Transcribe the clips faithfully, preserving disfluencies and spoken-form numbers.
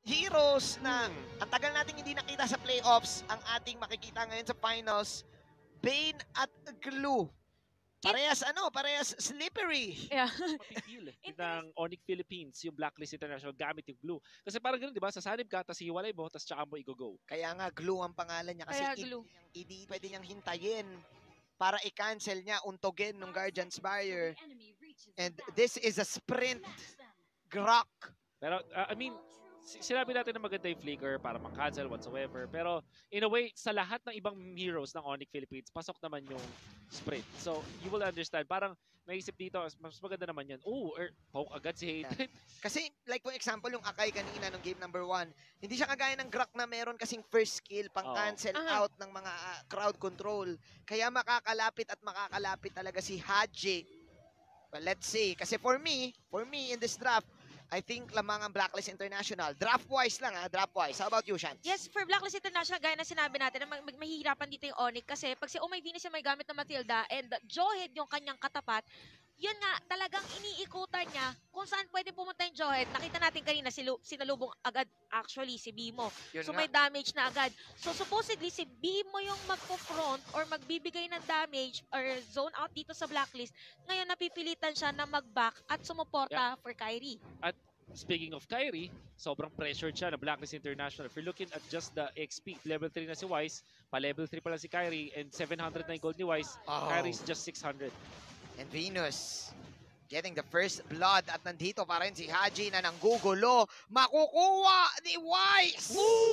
heroes na ang tagal nating hindi nakita sa playoffs, ang ating makikita ngayon sa finals, Bane at Glue. Parehas ano, parehas slippery. Yeah. Mapipil eh, ng Onyx Philippines, yung Blacklist International gamit yung Glue. Kasi parang gano'n, di ba? Sasanib ka, tapos hiwalay mo, tapos tsaka mo i-go-go. Kaya nga, Glue ang pangalan niya kasi Kaya hindi Glue. hindi pwede niyang hintayin para i-cancel niya, untogin ng Guardian's Barrier. And this is a sprint Grok. Pero, uh, I mean, sinabi natin na maganda yung flicker para mag-cancel whatsoever. Pero, in a way, sa lahat ng ibang heroes ng Onyx Philippines, pasok naman yung sprint. So, you will understand. Parang, naisip dito, mas maganda naman yan. Oh, er, poke agad si Hatred. Yeah. Kasi, like for example, yung Akai kanina nung game number one, hindi siya kagaya ng Grok na meron kasing first skill pang cancel oh. out ng mga uh, crowd control. Kaya makakalapit at makakalapit talaga si Haji. Well, let's see. Kasi for me, for me in this draft, I think lamang ang Blacklist International. Draft-wise lang ha, draft-wise. How about you, Shans? Yes, for Blacklist International, gaya na sinabi natin, na mag mag mahihirapan dito yung Onyx kasi pag si Oh My Venus yung may gamit na Matilda and Jawhead yung kanyang katapat, yun nga, talagang iniikutan niya kung saan pwede pumunta yung Jawhead. Nakita natin kanina, sinalubong agad actually si Bimo. Yun so nga. may damage na agad. So supposedly, si Bimo yung magpo-front or magbibigay ng damage or zone out dito sa Blacklist. Ngayon, napipilitan siya na mag-back at sumuporta Yeah. for Kyrie. At speaking of Kyrie, sobrang pressured siya na Blacklist International. If you're looking at just the X P, level three na si Wise, pa-level three pa lang si Kyrie, and seven hundred na yung gold ni Wise, Oh. Kyrie's just six hundred. And Venus getting the first blood at nandito pa rin si Haji na nanggugulo. Makukuha ni Wise!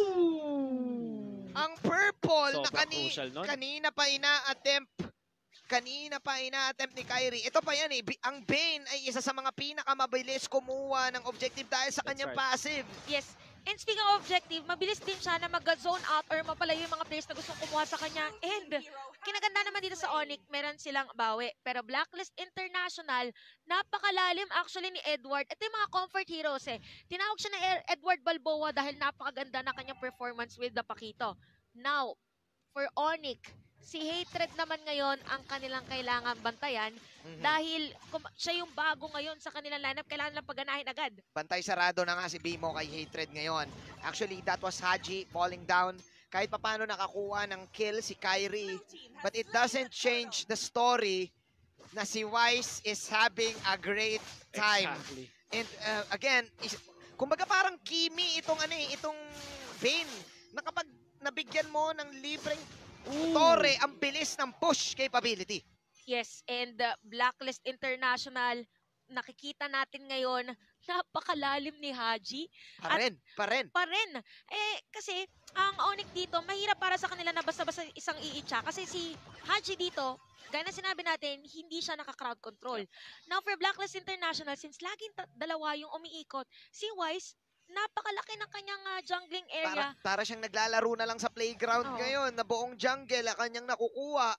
Ang purple na Sobrang kani crucial nun. kanina pa ina-attempt kanina pa ina-attempt ni Kyrie. Ito pa yan eh. Bi- Ang Bane ay isa sa mga pinakamabilis kumuha ng objective dahil sa That's kanyang right. passive. Yes. And speaking of objective, mabilis din siya na mag-zone out or mapalayo yung mga players na gustong kumuha sa kanya. And kinaganda naman dito sa Onyx, meron silang bawi. Pero Blacklist International, napakalalim actually ni Edward. Ito yung mga comfort heroes eh. Tinawag siya na E- Edward Balboa dahil napakaganda na kanyang performance with the Pakito. Now, for Onyx, si Hatred naman ngayon ang kanilang kailangan bantayan Mhm. dahil kum- siya yung bago ngayon sa kanilang lineup, kailangan lang paganahin agad. Bantay sarado na nga si Bimo kay Hatred ngayon. Actually, that was Haji falling down. Kahit papano nakakuha ng kill si Kyrie. But it doesn't change the story na si Wise is having a great time. Exactly. And uh, again, is, kumbaga parang Kimi itong ano eh, itong Bane. Na kapag nabigyan mo ng libreng Torre, ang bilis ng push capability. Yes, and uh, Blacklist International, nakikita natin ngayon, napakalalim ni Haji. Pa rin, pa rin. Pa rin. Eh, kasi, ang Onyx dito, mahirap para sa kanila na basta-basta isang iitsa. Kasi si Haji dito, gaya na sinabi natin, hindi siya naka-crowd control. Now, for Blacklist International, since laging ta- dalawa yung umiikot, si Wise, napakalaki ng kanyang uh, jungling area. Para, para siyang naglalaro na lang sa playground Oo. ngayon na buong jungle ang kanyang nakukuha.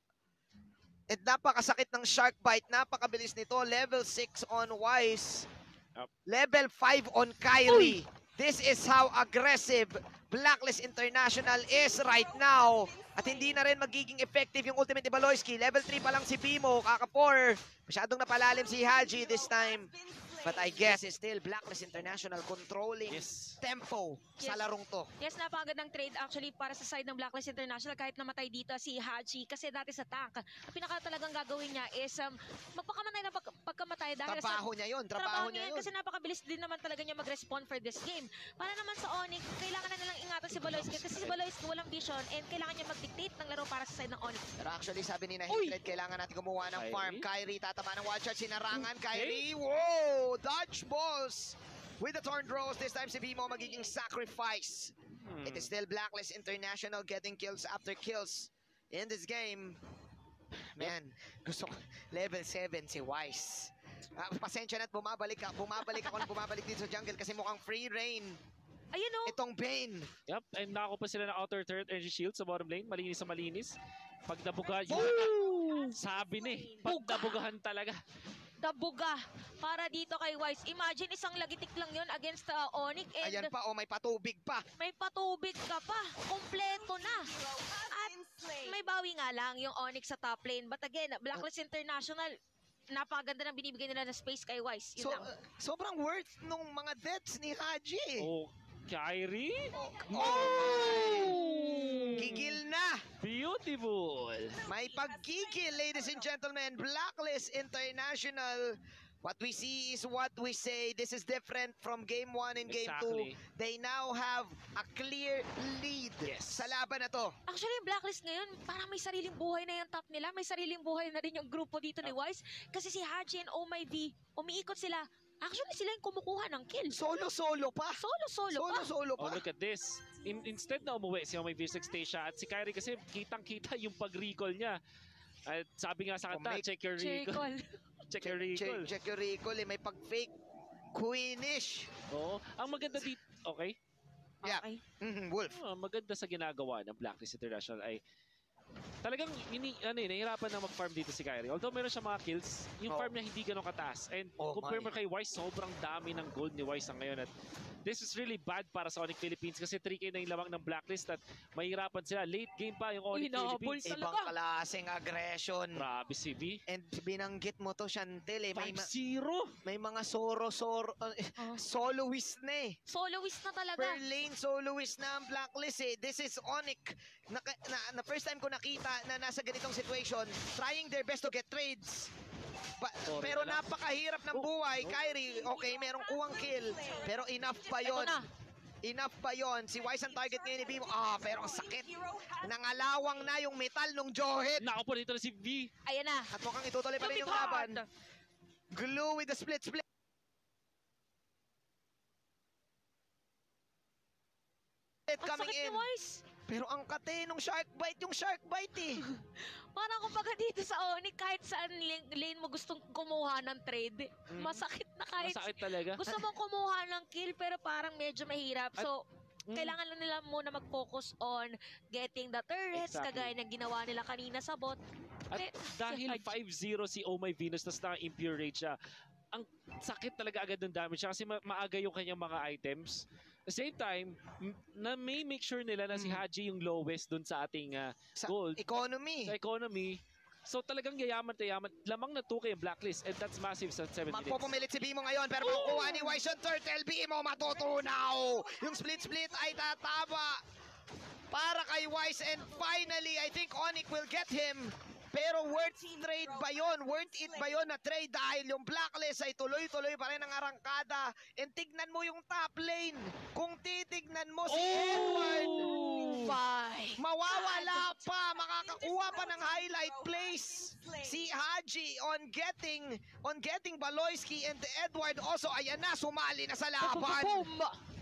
At napakasakit ng shark bite, napakabilis nito. Level six on Wise. Yep. Level five on Kyrie. This is how aggressive Blacklist International is right now. At hindi na rin magiging effective yung ultimate ni Baloyski. Level three pa lang si Bimo, kaka four. Masyadong napalalim si Haji this time. But I guess it's still Blacklist International controlling Yes. tempo sa Yes. larong to. Yes, napakagandang trade actually para sa side ng Blacklist International kahit namatay dito si Haji kasi dati sa tank. Ang pinaka talagang gagawin niya is um, magpakamatay na pag pagkamatay dahil Trabaho sa niya yun, trabaho, trabaho niya niya yun. kasi napakabilis din naman talaga niya mag-respond for this game. Para naman sa Onyx, kailangan na nilang ingatan si Baloyski kasi si Baloyski walang vision and kailangan niya mag-dictate ng laro para sa side ng Onyx. Pero actually sabi ni Uy! Hatred, kailangan natin gumawa ng Kyrie? farm. Kyrie tatama ng one shot, sinarangan. Okay. Kyrie, whoa! Dodge balls! With the torn throws, this time si Bimo magiging sacrifice. Hmm. It is still Blacklist International getting kills after kills in this game. Man, gusto ko, level seven si Wise. Ah, pasensya na't bumabalik ka, bumabalik ako ng bumabalik dito sa jungle kasi mukhang free reign Ayun o, itong Bane. Yep, and nako pa sila ng outer turret energy shield sa bottom lane. Malinis sa malinis. Pag nabuga, Woo! sabi ni, pag nabugahan talaga. dabuga para dito kay Wise. Imagine isang lagitik lang yun against uh, Onyx and Ayan pa, oh, may patubig pa. may patubig ka pa. Kompleto na. At may bawi nga lang yung Onyx sa top lane. But again, Blacklist International, napakaganda ng binibigay nila na space kay Wise. Yun So, lang. uh, sobrang worth nung mga deaths ni Haji. Oh, Kyrie? Oh! Gigil na! Beautiful! May pagkikil, ladies and gentlemen. Blacklist International. What we see is what we say. This is different from game one and game two. Exactly. They now have a clear lead Yes. sa laban na to. Actually, yung Blacklist ngayon, parang may sariling buhay na yung top nila. May sariling buhay na rin yung grupo dito ni Wise. Kasi si Haji and Oh My V, umiikot sila. Actually, sila yung kumukuha ng kill. Solo-solo pa. Solo-solo pa. Solo-solo Oh, pa. look at this. In, instead na umuwi si Omay V six Stacia at si Kyrie kasi kitang-kita yung pag-recall niya. At sabi nga sa kanta, Make- check your Check recall. all. Check your recall. Check, check your recall. Eh. May pag-fake queenish. Oo. Ang maganda dito, okay? Yeah. Okay. Mhm, Wolf. Oh, maganda sa ginagawa ng Blacklist International ay talagang ini, ano, eh, nahihirapan na mag-farm dito si Kyrie. Although meron siya mga kills, yung Oh. farm niya hindi ganun kataas. And Oh compare my. mo kay Wise, sobrang dami ng gold ni Wise ang ngayon. At this is really bad para sa Onyx Philippines kasi three K na yung lamang ng Blacklist at mahirapan sila. Late game pa yung Onyx Hinahabol Philippines. sa- Ibang Talaga. klaseng aggression. Grabe si V. And binanggit mo to, Chantel. Eh. May, five ma- zero. may mga soro-soro. Uh, Oh. soloist na eh. Soloist na talaga. Per lane soloist na ang Blacklist eh. This is Onyx. Na, na, na first time ko nakita na nasa ganitong situation, trying their best to get trades. Ba- Sorry pero na lang. napakahirap ng Oh, buhay. oh. Kyrie, okay, merong kuwang kill. Pero enough pa Ito yon. na. Enough pa yon. Si Wise ang target ngayon ni Bimo. Ah, pero ang sakit. Nangalawang na yung metal nung Johet. Nako po dito na si V. Ayan na. At mukhang itutuloy pa rin yung Lumipad. laban. Glue with the split split. Ang Coming sakit ni in. Wise. Pero ang kate nung shark bite, yung shark bite eh. Parang kumbaga dito sa Onyx, kahit saan lane, lane mo gustong kumuha ng trade, Mhm. masakit na kahit Masakit talaga. gusto mong kumuha ng kill pero parang medyo mahirap. So, Mm. kailangan lang nila muna mag-focus on getting the turrets, Exactly. kagaya ng ginawa nila kanina sa bot. At Eh, dahil si Haji. five zero si Oh My Venus, tapos naka-impure rate siya, ang sakit talaga agad ng damage siya kasi ma- maaga yung kanyang mga items. At the same time, m- na may make sure nila na si Mm. Haji yung lowest dun sa ating ah, Sa gold, economy. sa economy. So talagang yayaman na yaman. Lamang na two K yung Blacklist and that's massive sa seven minutes. Magpupumilit si Bimo ngayon pero makukuha ni Wise yung turtle. Bimo matutunaw. Yung split-split ay tatama para kay Wise and finally I think Onyx will get him. Pero worth trade ba yun? Worth it ba yun na trade dahil yung Blacklist ay tuloy-tuloy pa rin ang arangkada. And tignan mo yung top lane. Kung titignan mo si Edward, Oh! Bye. mawawala pa, makakakuha pa ng highlight plays si Haji on getting on getting Baloyski and Edward also. Ayan na, sumali na sa laban. Boom!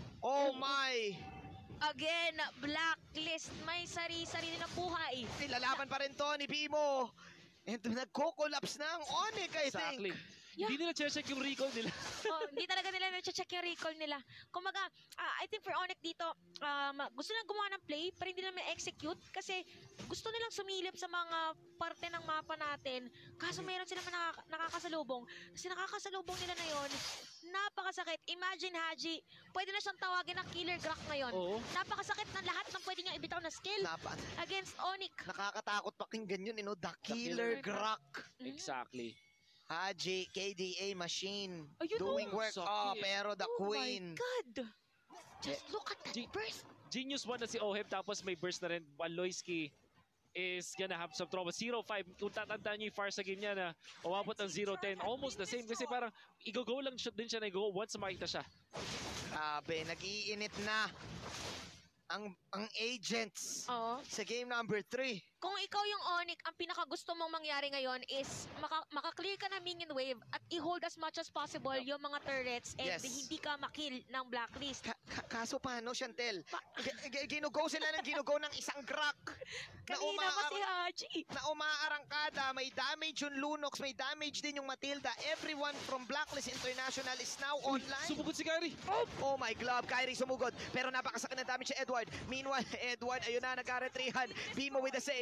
Oh my! Again, Blacklist, may sari-sarili ng buhay. Nilalaban pa rin to ni Bimo. And nagko-collapse na ang Onyx, I think. Exactly. Yeah. Hindi nila check yung recall nila. Oh, hindi talaga nila na-check yung recall nila. Kumaga, ah, I think for Onyx dito, um, gusto nilang gumawa ng play, pero hindi nila ma-execute kasi gusto nilang sumilip sa mga parte ng mapa natin. Kaso mayroon silang nakaka- nakakasalubong. Kasi nakakasalubong nila na yon, napakasakit. Imagine, Haji, pwede na siyang tawagin na killer Grak ngayon. Oo. Napakasakit ng lahat ng pwede niyang ibitaw na skill Napa, against Onyx. nakakatakot pakinggan yun, you know, the Killer Killer Grak. Mhm. Exactly. Haji, K D A machine, Ayun, doing oh, work. sakit. Oh, pero the Oh Queen. my God! Just look at that G- burst. Genius one na si Oheb tapos may burst na rin. Waloyski is gonna have some trouble. zero five. Kung tatandaan niyo yung Farsa game niya na umabot ng zero ten. Almost the same kasi parang i-go lang siya, din siya na i-go once makita siya. Grabe, nag-iinit na ang ang agents Oo. sa game number three. Kung ikaw yung Onyx, ang pinakagusto mong mangyari ngayon is maka, maka-clear ka ng minion wave at i-hold as much as possible yung mga turrets and Yes. hindi ka makill ng blacklist. Ka- ka- kaso paano, Chantel? Pa- G- g- ginugo sila ng ginugo ng isang Grak. Na, Kanina pa si umaarang, Haji. na umaarangkada, may damage yung Lunox, may damage din yung Matilda. Everyone from Blacklist International is now online. Sumugod si Kyrie. Oh my glove, Kyrie sumugod. Pero napakasakit na damage si Edward. Meanwhile, Edward, ayun na, nagka-retrihan. Bimo with the save.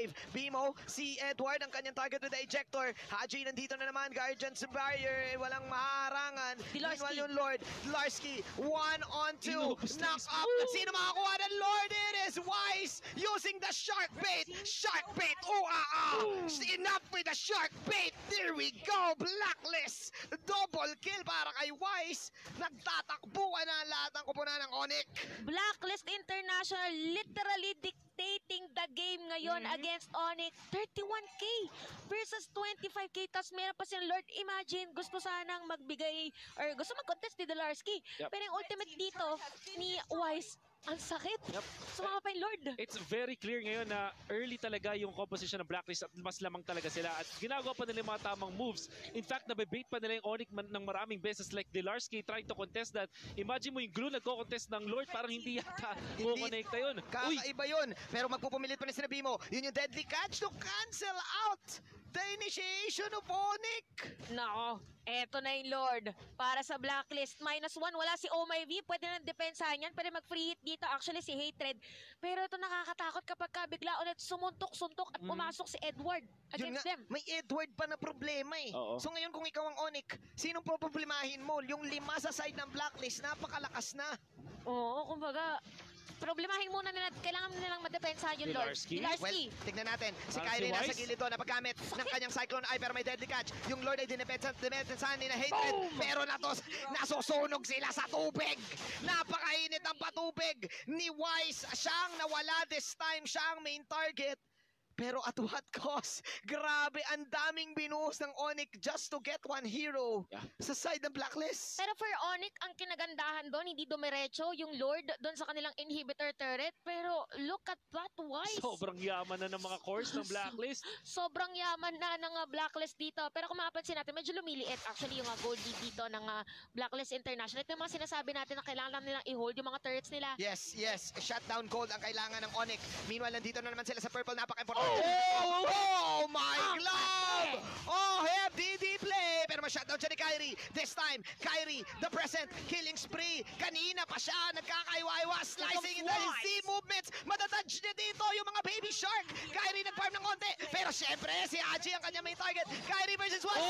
save. Bimo, si Edward ang kanyang target with the ejector. Haji nandito na naman, Guardian's Barrier, walang maharangan. Dilarsky. Meanwhile yung Lord, Dilarsky, one on two, Inubos na knock yung up. smoke. Sino makakuha ng Lord? It is Wise using the shark bait. Shark bait, oh ah ah. Enough with the shark bait. There we go, Blacklist. Double kill para kay Wise. Nagtatakbuhan na lahat ng kupunan ng Onyx. Blacklist International literally dictating the game ngayon Mhm. against Onyx. thirty-one K versus twenty-five K. Tapos meron pa silang Lord. Imagine, gusto sanang magbigay or gusto mag-contest ni Dilarsky. Yep. Pero yung ultimate dito ni Wise, ang sakit. Yep. Sumama pa yung Lord. It's very clear ngayon na early talaga yung composition ng Blacklist at mas lamang talaga sila at ginagawa pa nila yung mga tamang moves. In fact, nabibait pa nila yung Onyx man- ng maraming beses like Dilarsky trying to contest that. Imagine mo yung Glue nagko-contest ng Lord, parang hindi yata Hindi. kukonekta yun. Uy, Kakaiba yun. Pero magpupumilit pa rin si Nabimo. Yun yung deadly catch to cancel out the initiation of Onyx. Nako, eto na yung Lord. Para sa Blacklist, minus one. Wala si Oh My V. Pwede na depensahan yan. Pwede mag-free hit dito. Actually, si Hatred. Pero ito nakakatakot kapag ka bigla ulit sumuntok-suntok at Mhm. pumasok si Edward Yun against nga, them. may Edward pa na problema eh. Oo. So ngayon kung ikaw ang Onyx, sinong poproblemahin mo? Yung lima sa side ng Blacklist, napakalakas na. Oo, kumbaga, problemahin muna nila. Kailangan nilang madepensahan yung Lord. Dilarsky? Well, Dilarsky. tignan natin. Si Parang Kyrie si nasa Wise? gilid doon, napagamit ng kanyang Cyclone Eye pero may deadly catch. Yung Lord ay dinepensahan dinepensahan ni na Hatred. Pero natos, nasusunog sila sa tubig. Napakainit ang patubig ni Wise. Siyang nawala this time. Siya ang main target. Pero at what cost? Grabe, ang daming binuhos ng Onyx just to get one hero Yeah. sa side ng Blacklist. Pero for Onyx, ang kinagandahan doon, hindi dumiretso yung Lord doon sa kanilang inhibitor turret. Pero look at that, Wise. sobrang yaman na ng mga cores ng Blacklist. Sobrang yaman na ng uh, Blacklist dito. Pero kung mapapansin natin, medyo lumiliit actually yung uh, gold lead dito ng uh, Blacklist International. Ito yung mga sinasabi natin na kailangan lang nilang i-hold yung mga turrets nila. Yes, yes. Shutdown gold ang kailangan ng Onyx. Meanwhile, nandito na naman sila sa purple. Napaka-important. Oh, oh my glove! Oh, have D D play! Pero ma-shutdown siya ni Kyrie. This time, Kyrie, the present, killing spree. Kanina pa siya, nagkakaiwa-iwa, slicing in the Z movements. Matatouch niya dito yung mga baby shark. Kyrie nag-farm ng konti. Pero syempre, si Haji ang kanya main target. Kyrie versus Wise.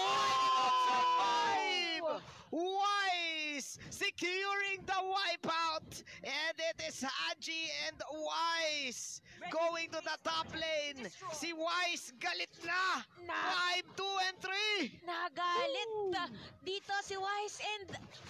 Survive! Wise securing the wipeout. And it is Haji and Wise going to the top lane. Si Wise galit na. Na. five, two, and three. Nagalit uh, dito si Wise and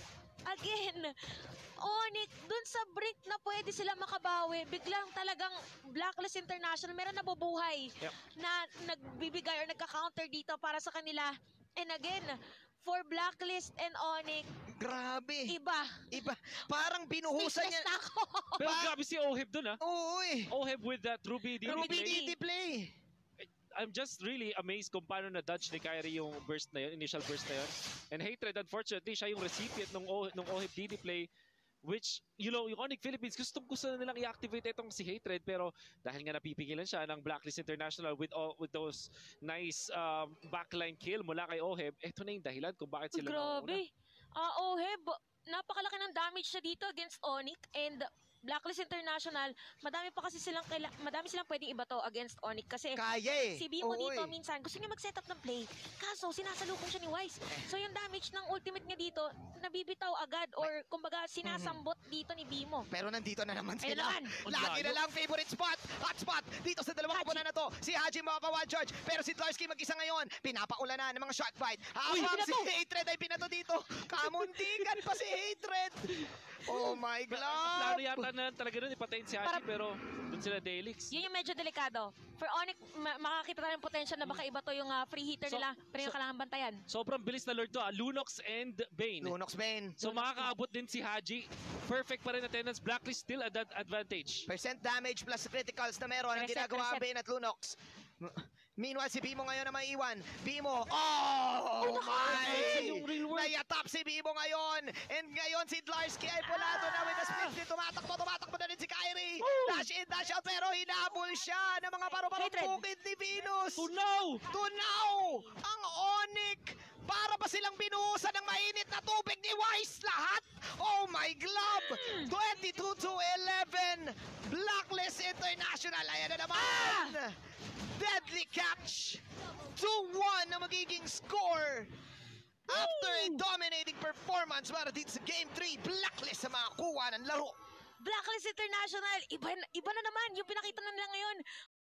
again, Onyx, dun sa brink na pwede sila makabawi, biglang talagang Blacklist International, meron nabubuhay Yep. na nagbibigay or nagka-counter dito para sa kanila. And again, for Blacklist and Onyx, Grabe. iba. Iba. Parang binuhusan Speechless niya. na ako. Pero Pa- grabe si Oheb dun ah. Oo eh. Oheb with that Ruby D D Ruby play. D D play. I'm just really amazed kung paano na-dodge ni Kyrie yung burst na yun, initial burst na yun. And Hatred, unfortunately, siya yung recipient ng, o ng Oheb D D play, which, you know, yung Onyx Philippines, gustong gusto na nilang i-activate itong si Hatred, pero dahil nga napipigilan siya ng Blacklist International with all, with those nice um, backline kill mula kay Oheb, eto na yung dahilan kung bakit sila nauna. Grabe. Ah, Oheb, napakalaki ng damage siya dito against Onyx and Blacklist International. Madami pa kasi silang kaila- madami silang pwedeng ibato against Onyx kasi Kaya eh. si Bimo Oo dito eh. minsan gusto niya mag-set up ng play. Kaso sinasalubong siya ni Wise. So yung damage ng ultimate niya dito, nabibitaw agad or kumbaga sinasambot dito ni Bimo. Pero nandito na naman Ayun sila. naman. Lagi Ang na layo. lang favorite spot. Hot spot. Dito sa dalawang Haji. kupunan na to. Si Haji makaka-one charge. Pero si Dlarsky mag-isa ngayon. Pinapaula na ng mga shot fight. Uy, Habang si binato. Hatred ay pinato dito. Kamuntikan pa si Hatred. Oh my Plano God. yata na talaga nun ipatayin si Haji, Para- pero dun sila Delix. Yun yung medyo delikado. For Onyx, ma- makakita tayo ng potential na baka iba to yung ah, free hitter So- nila. Pero yung so- kailangan bantayan. Sobrang bilis na Lord to ah. Lunox and Bane. Lunox Bane. So makakaabot din si Haji. Perfect pa rin attendance. Blacklist still at that advantage. Percent damage plus criticals na meron ang Reset, ginagawa reset. Bane at Lunox. Meanwhile, si Bimo ngayon na may iwan. Bimo, oh my! Yung real world. Nayatap si Bimo ngayon. And ngayon si Dlarsky ay pulado na with the split. Din. Tumatakbo, tumatakbo na rin si Kyrie. Dash in, dash out, pero hinabol siya ng mga paru-parong Hatred. bukid ni Venus. Tunaw! Tunaw! Ang Onyx! Para ba silang binuhusan ng mainit na tubig ni Wise? Lahat Oh my glove! twenty-two to eleven! Blacklist International, ayan na naman! Deadly catch! two one na magiging score! After a dominating performance para dito sa Game three, Blacklist sa mga kuha ng laro. Blacklist International, iba, iba na naman yung pinakita na nila ngayon.